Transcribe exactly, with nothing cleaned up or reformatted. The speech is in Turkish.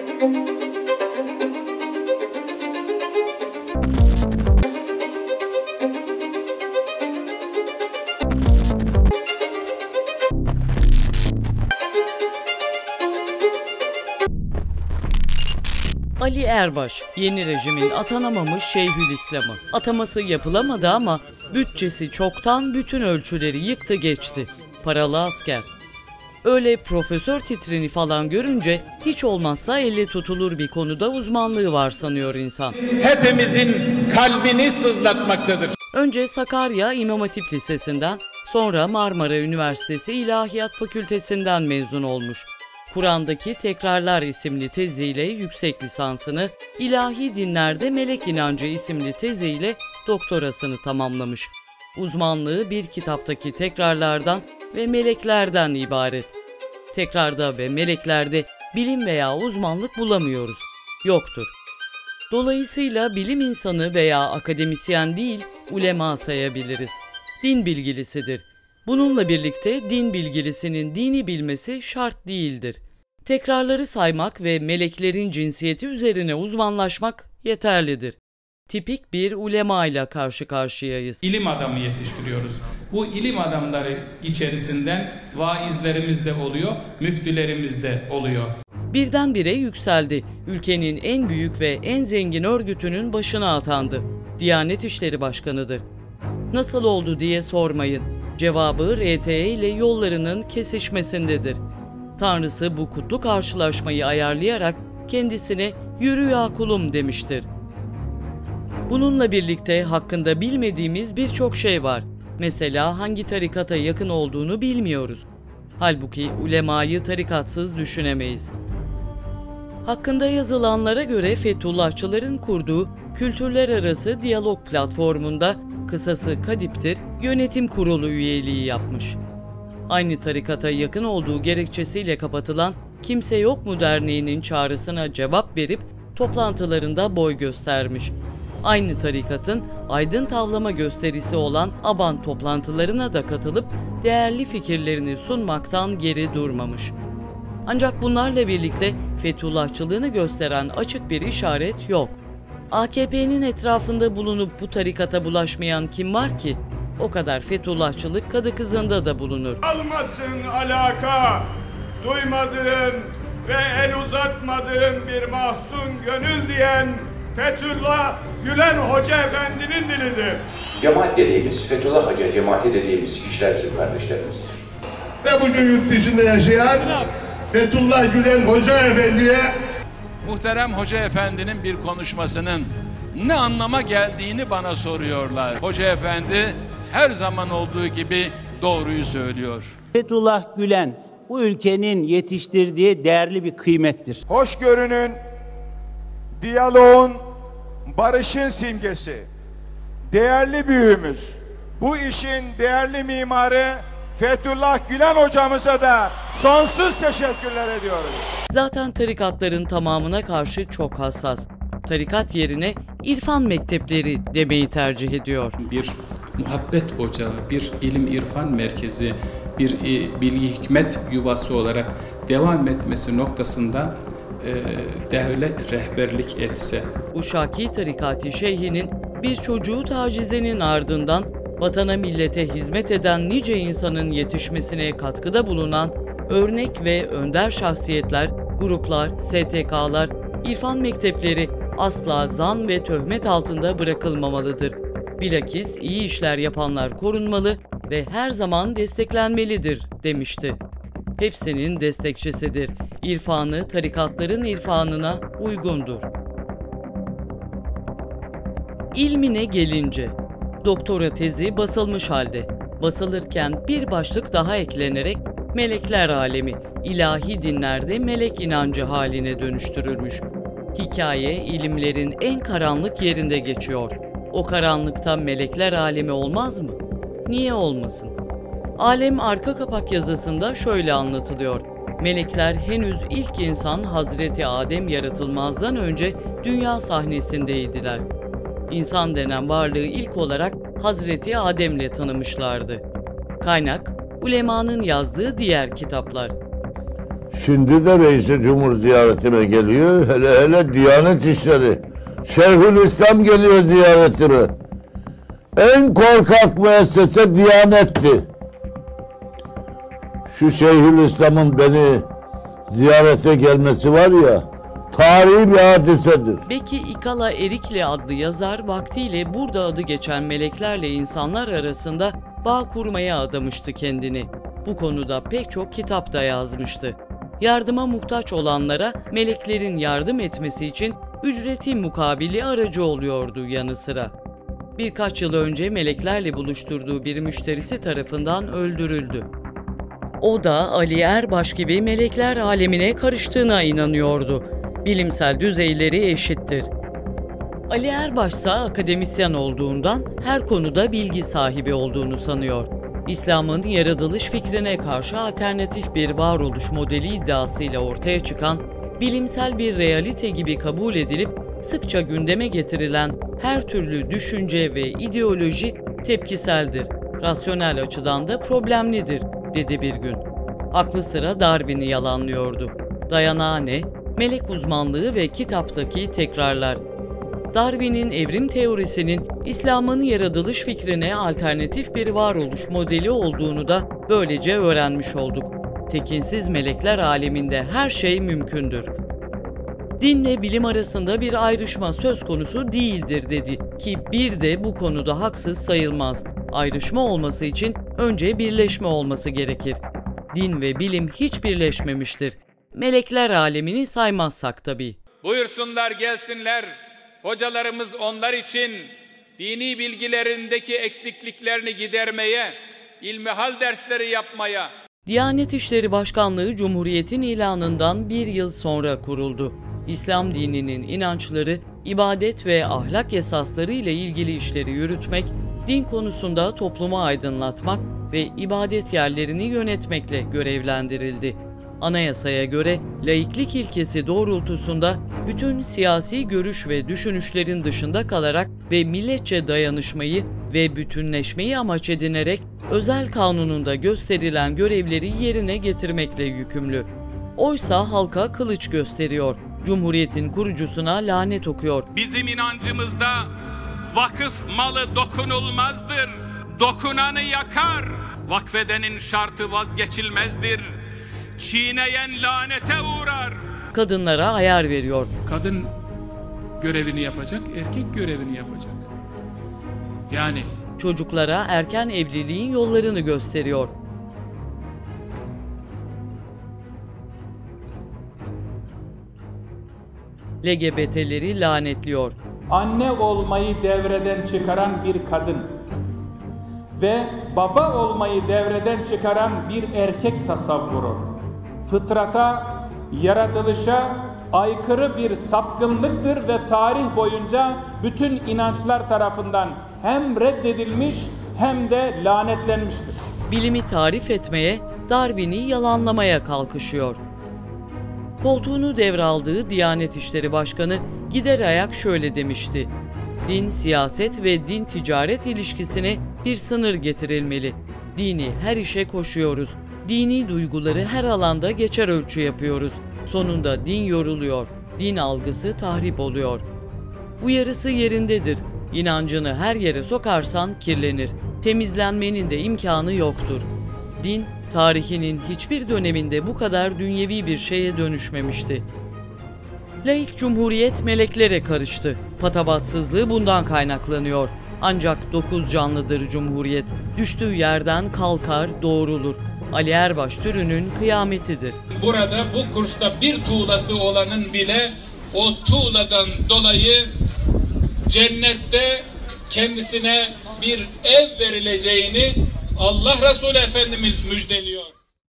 Ali Erbaş, yeni rejimin atanamamış Şeyhülislam'ı. Ataması yapılamadı ama bütçesi çoktan bütün ölçüleri yıktı geçti. Paralı asker. Öyle profesör titrini falan görünce hiç olmazsa elle tutulur bir konuda uzmanlığı var sanıyor insan. Hepimizin kalbini sızlatmaktadır. Önce Sakarya İmam Hatip Lisesi'nden, sonra Marmara Üniversitesi İlahiyat Fakültesinden mezun olmuş. Kur'an'daki Tekrarlar isimli teziyle yüksek lisansını, İlahi Dinlerde Melek İnancı isimli teziyle doktorasını tamamlamış. Uzmanlığı bir kitaptaki tekrarlardan ve meleklerden ibaret. Tekrarda ve meleklerde bilim veya uzmanlık bulamıyoruz. Yoktur. Dolayısıyla bilim insanı veya akademisyen değil, ulema sayabiliriz. Din bilgilisidir. Bununla birlikte din bilgilisinin dini bilmesi şart değildir. Tekrarları saymak ve meleklerin cinsiyeti üzerine uzmanlaşmak yeterlidir. Tipik bir ulema ile karşı karşıyayız. İlim adamı yetiştiriyoruz. Bu ilim adamları içerisinden vaizlerimiz de oluyor, müftülerimiz de oluyor. Birdenbire yükseldi. Ülkenin en büyük ve en zengin örgütünün başına atandı. Diyanet İşleri Başkanı'dır. Nasıl oldu diye sormayın. Cevabı R T E ile yollarının kesişmesindedir. Tanrısı bu kutlu karşılaşmayı ayarlayarak kendisine "Yürü ya kulum" demiştir. Bununla birlikte hakkında bilmediğimiz birçok şey var. Mesela hangi tarikata yakın olduğunu bilmiyoruz. Halbuki ulemayı tarikatsız düşünemeyiz. Hakkında yazılanlara göre Fethullahçıların kurduğu Kültürler Arası Diyalog Platformu'nda, kısası KADİP'tir, yönetim kurulu üyeliği yapmış. Aynı tarikata yakın olduğu gerekçesiyle kapatılan Kimse Yok mu Derneği'nin çağrısına cevap verip toplantılarında boy göstermiş. Aynı tarikatın aydın tavlama gösterisi olan ABAN toplantılarına da katılıp değerli fikirlerini sunmaktan geri durmamış. Ancak bunlarla birlikte Fethullahçılığını gösteren açık bir işaret yok. A K P'nin etrafında bulunup bu tarikata bulaşmayan kim var ki? O kadar Fethullahçılık kadı kızında da bulunur. Almasın alaka, duymadığın ve el uzatmadığın bir mahzun gönül diyen Fethullah Gülen Hoca Efendi'nin dilidir. Cemaat dediğimiz, Fethullah Hoca cemaati dediğimiz kişiler bizim kardeşlerimizdir. Ve bugün yurt dışında yaşayan Fethullah Gülen Hoca Efendi'ye Muhterem Hoca Efendi'nin bir konuşmasının ne anlama geldiğini bana soruyorlar. Hoca Efendi her zaman olduğu gibi doğruyu söylüyor. Fethullah Gülen bu ülkenin yetiştirdiği değerli bir kıymettir. hoşgörünün, diyaloğun, barışın simgesi. Değerli büyüğümüz, bu işin değerli mimarı Fethullah Gülen hocamıza da sonsuz teşekkürler ediyoruz. Zaten tarikatların tamamına karşı çok hassas. Tarikat yerine irfan mektepleri demeyi tercih ediyor. Bir muhabbet ocağı, bir ilim irfan merkezi, bir bilgi hikmet yuvası olarak devam etmesi noktasında e, devlet rehberlik etse. Uşaki Tarikati Şeyhi'nin bir çocuğu tacizenin ardından vatana millete hizmet eden nice insanın yetişmesine katkıda bulunan örnek ve önder şahsiyetler, gruplar, S T K'lar, irfan mektepleri asla zan ve töhmet altında bırakılmamalıdır. Bilakis iyi işler yapanlar korunmalı ve her zaman desteklenmelidir demişti. Hepsinin destekçisidir. İrfanı tarikatların irfanına uygundur. İlmine gelince, doktora tezi basılmış halde. Basılırken bir başlık daha eklenerek melekler alemi, ilahi dinlerde melek inancı haline dönüştürülmüş. Hikaye ilimlerin en karanlık yerinde geçiyor. O karanlıkta melekler alemi olmaz mı? Niye olmasın? Alem arka kapak yazısında şöyle anlatılıyor. Melekler henüz ilk insan Hazreti Adem yaratılmazdan önce dünya sahnesindeydiler. İnsan denen varlığı ilk olarak Hazreti Adem'le tanımışlardı. Kaynak, ulemanın yazdığı diğer kitaplar. Şimdi de Reis-i Cumhur ziyaretime geliyor. Hele hele Diyanet İşleri. Şeyhülislam geliyor ziyaretime. En korkak müessese Diyanet'ti. Şu Şeyhülislam'ın beni ziyarete gelmesi var ya, tarihi bir hadisedir. Beki İkala Erikli adlı yazar vaktiyle burada adı geçen meleklerle insanlar arasında bağ kurmaya adamıştı kendini. Bu konuda pek çok kitap da yazmıştı. Yardıma muhtaç olanlara meleklerin yardım etmesi için ücreti mukabili aracı oluyordu yanı sıra. Birkaç yıl önce meleklerle buluşturduğu bir müşterisi tarafından öldürüldü. O da Ali Erbaş gibi melekler alemine karıştığına inanıyordu. Bilimsel düzeyleri eşittir. Ali Erbaş ise akademisyen olduğundan her konuda bilgi sahibi olduğunu sanıyor. İslam'ın yaratılış fikrine karşı alternatif bir varoluş modeli iddiasıyla ortaya çıkan, bilimsel bir realite gibi kabul edilip sıkça gündeme getirilen her türlü düşünce ve ideoloji tepkiseldir, rasyonel açıdan da problemlidir, dedi bir gün. Aklı sıra Darwin'i yalanlıyordu. Dayanağı ne? Melek uzmanlığı ve kitaptaki tekrarlar. Darwin'in evrim teorisinin İslam'ın yaratılış fikrine alternatif bir varoluş modeli olduğunu da böylece öğrenmiş olduk. Tekinsiz melekler aleminde her şey mümkündür. Dinle bilim arasında bir ayrışma söz konusu değildir dedi ki bir de bu konuda haksız sayılmaz. Ayrışma olması için önce birleşme olması gerekir. Din ve bilim hiç birleşmemiştir. Melekler alemini saymazsak tabii. Buyursunlar gelsinler, hocalarımız onlar için dini bilgilerindeki eksikliklerini gidermeye, ilmihal dersleri yapmaya. Diyanet İşleri Başkanlığı Cumhuriyet'in ilanından bir yıl sonra kuruldu. İslam dininin inançları, ibadet ve ahlak esasları ile ilgili işleri yürütmek, din konusunda toplumu aydınlatmak ve ibadet yerlerini yönetmekle görevlendirildi. Anayasaya göre laiklik ilkesi doğrultusunda bütün siyasi görüş ve düşünüşlerin dışında kalarak ve milletçe dayanışmayı ve bütünleşmeyi amaç edinerek özel kanununda gösterilen görevleri yerine getirmekle yükümlü. Oysa halka kılıç gösteriyor, Cumhuriyet'in kurucusuna lanet okuyor. Bizim inancımızda vakıf malı dokunulmazdır, dokunanı yakar, vakfedenin şartı vazgeçilmezdir, çiğneyen lanete uğrar. Kadınlara ayar veriyor. Kadın görevini yapacak, erkek görevini yapacak. Yani Çocuklara erken evliliğin yollarını gösteriyor. L G B T'leri lanetliyor. Anne olmayı devreden çıkaran bir kadın ve baba olmayı devreden çıkaran bir erkek tasavvuru, fıtrata, yaratılışa aykırı bir sapkınlıktır ve tarih boyunca bütün inançlar tarafından hem reddedilmiş hem de lanetlenmiştir. Bilimi tarif etmeye, Darwin'i yalanlamaya kalkışıyor. Koltuğunu devraldığı Diyanet İşleri Başkanı gider ayak şöyle demişti: din, siyaset ve din ticaret ilişkisine bir sınır getirilmeli. Dini her işe koşuyoruz. Dini duyguları her alanda geçer ölçü yapıyoruz. Sonunda din yoruluyor. Din algısı tahrip oluyor. Uyarısı yerindedir. İnancını her yere sokarsan kirlenir. Temizlenmenin de imkanı yoktur. Din, tarihinin hiçbir döneminde bu kadar dünyevi bir şeye dönüşmemişti. Laik cumhuriyet meleklere karıştı. Patavatsızlığı bundan kaynaklanıyor. Ancak dokuz canlıdır cumhuriyet. Düştüğü yerden kalkar, doğrulur. Ali Erbaş türünün kıyametidir. Burada bu kursta bir tuğlası olanın bile o tuğladan dolayı cennette kendisine bir ev verileceğini Allah Resulü Efendimiz müjdeliyor.